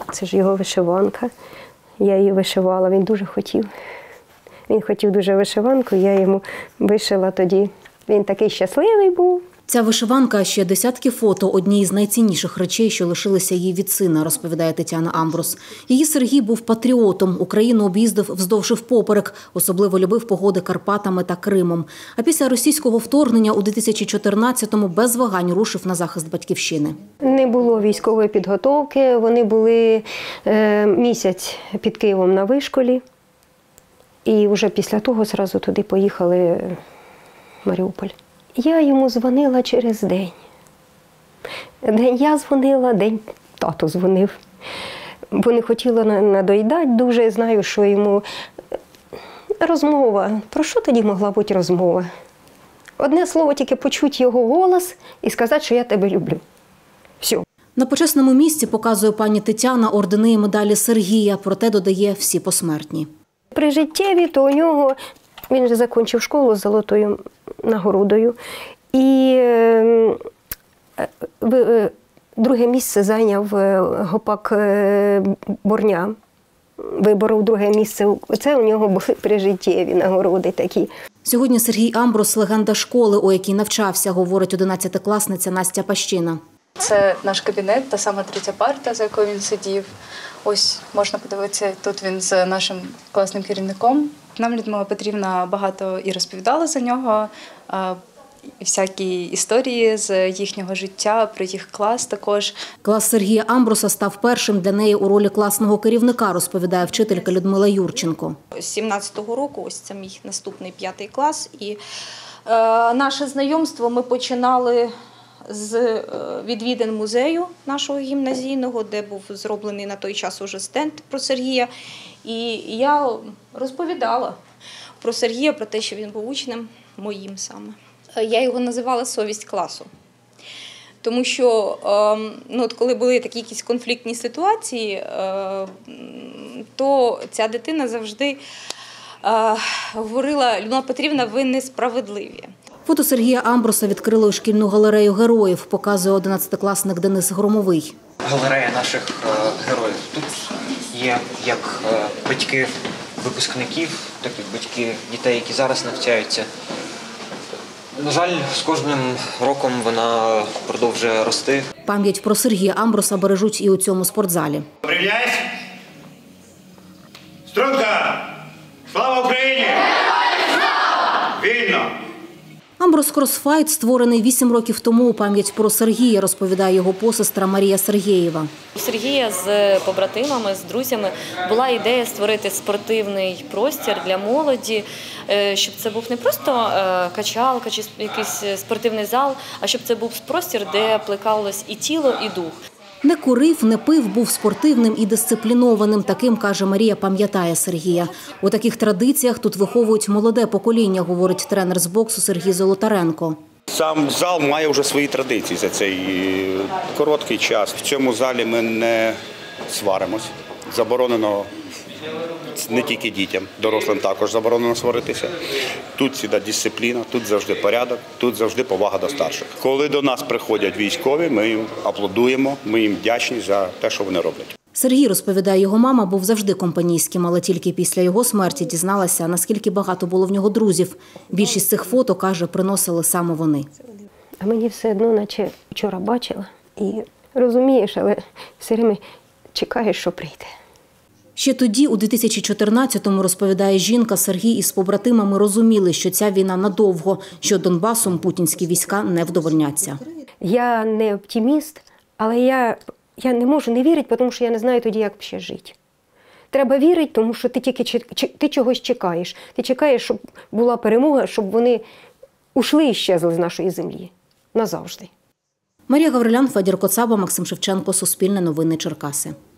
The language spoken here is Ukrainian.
Це ж його вишиванка. Я її вишивала, він дуже хотів. Він хотів дуже вишиванку, я йому вишила тоді. Він такий щасливий був. Ця вишиванка – ще десятки фото однієї з найцінніших речей, що лишилися їй від сина, розповідає Тетяна Амбрус. Її Сергій був патріотом, Україну об'їздив вздовж і впоперек, особливо любив погоди Карпатами та Кримом. А після російського вторгнення у 2014-му без вагань рушив на захист батьківщини. Не було військової підготовки, вони були місяць під Києвом на вишколі. І вже після того одразу туди поїхали в Маріуполь. Я йому дзвонила через день. День я дзвонила, день тато дзвонив. Бо не хотіла надоїдати дуже, знаю, що йому розмова. Про що тоді могла бути розмова? Одне слово, тільки почути його голос і сказати, що я тебе люблю. Все. На почесному місці, показує пані Тетяна, ордени і медалі Сергія, проте додає всі посмертні. При життєві, то у нього, він вже закінчив школу з золотою нагородою. І друге місце зайняв гопак Борня. Виборов друге місце. Це у нього були прижиттєві нагороди такі. Сьогодні Сергій Амбрус – легенда школи, у якій навчався, говорить 11-класниця Настя Пащина. Це наш кабінет, та сама третя парта, за якою він сидів. Ось можна подивитися, тут він з нашим класним керівником. Нам Людмила Петрівна багато і розповідала за нього, всякі історії з їхнього життя, про їх клас також. Клас Сергія Амбруса став першим для неї у ролі класного керівника, розповідає вчителька Людмила Юрченко. З 17-го року, ось це мій наступний 5-й клас, і наше знайомство ми починали з відвідин музею нашого гімназійного, де був зроблений на той час уже стенд про Сергія. І я розповідала про Сергія, про те, що він був учнем моїм саме. Я його називала «совість класу». Тому що, коли були такі якісь конфліктні ситуації, то ця дитина завжди говорила: Людмила Петрівна, ви несправедливі. Фото Сергія Амбруса відкрили у шкільну галерею героїв, показує 11-класник Денис Громовий. Галерея наших героїв. Тут є як батьки випускників, так і батьки дітей, які зараз навчаються. На жаль, з кожним роком вона продовжує рости. Пам'ять про Сергія Амбруса бережуть і у цьому спортзалі. Прив'язь! Струнка! Слава Україні! Вільно! Амбрус Кросфайт створений 8 років тому у пам'ять про Сергія, розповідає його посестра Марія Сергєєва. У Сергія з побратимами, з друзями була ідея створити спортивний простір для молоді, щоб це був не просто качалка чи якийсь спортивний зал, а щоб це був простір, де плекалось і тіло, і дух. Не курив, не пив, був спортивним і дисциплінованим. Таким, каже Марія, пам'ятає Сергія. У таких традиціях тут виховують молоде покоління, говорить тренер з боксу Сергій Золотаренко. Сам зал має вже свої традиції за цей короткий час. В цьому залі ми не сваримось. Заборонено не тільки дітям, дорослим також заборонено сваритися. Тут всегда дисципліна, тут завжди порядок, тут завжди повага до старших. Коли до нас приходять військові, ми їм аплодуємо, ми їм вдячні за те, що вони роблять. Сергій, розповідає, його мама був завжди компанійським, але тільки після його смерті дізналася, наскільки багато було в нього друзів. Більшість цих фото, каже, приносили саме вони. А мені все одно, наче вчора бачила. І розумієш, але все время чекаєш, що прийде. Ще тоді, у 2014-му, розповідає жінка, Сергій із побратимами розуміли, що ця війна надовго, що Донбасом путінські війська не вдовольняться. Я не оптиміст, але я не можу не вірити, тому що я не знаю тоді, як ще жити. Треба вірити, тому що ти чогось чекаєш. Ти чекаєш, щоб була перемога, щоб вони ушли і щезли з нашої землі. Назавжди. Марія Гаврилян, Федір Коцаба, Максим Шевченко, Суспільне новини, Черкаси.